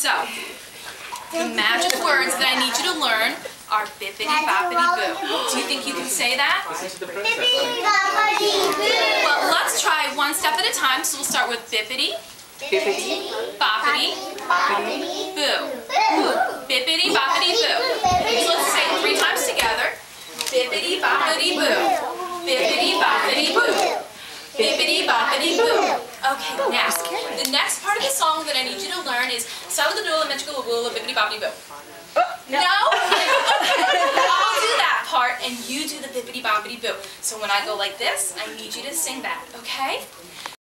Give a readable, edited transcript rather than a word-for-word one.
So, the magic words that I need you to learn are bippity boppity boo. Do you think you can say that? Bippity boppity boo. Well, let's try one step at a time. So we'll start with bippity, Bippity boppity, boppity boo. boo. Bippity boppity boo. So let's say it 3 times together. Bippity boppity boo. Bippity boppity boo. Bippity boppity boo. Okay, now, the next part of the song that I need you to learn is start with the doodle, magical woo, bippity boppity boo. No? I'll do that part and you do the bippity boppity boo. So when I go like this, I need you to sing that, okay?